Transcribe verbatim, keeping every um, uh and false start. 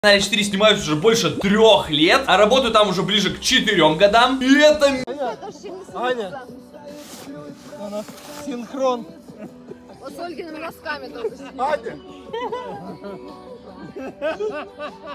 На четыре снимаюсь уже больше трех лет, а работаю там уже ближе к четырем годам. И это... Аня, Аня, она синхрон. Вот с Ольгиными носками только. Аня.